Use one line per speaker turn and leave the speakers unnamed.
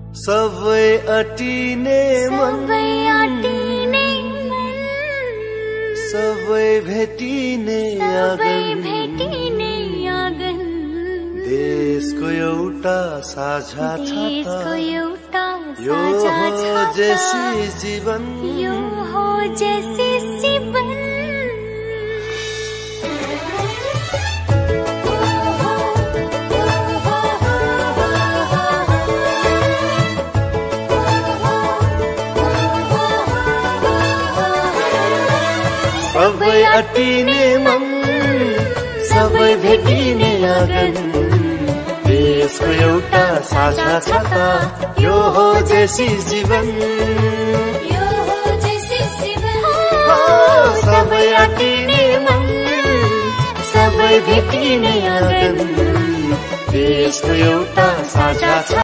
सबै अटिने मन, सबै भेटिने आँगन, देशको एउटा साझा छाता, यो हो जेसी जीवन, यो हो जेसी जीवन। सबै अटिने मन, सबै भेटिने आँगन, देशको एउटा साझा छाता, यो हो जेसी जीवन, यो हो जेसी जीवन। सबै अटिने मन, सबै भेटिने आँगन, देशको एउटा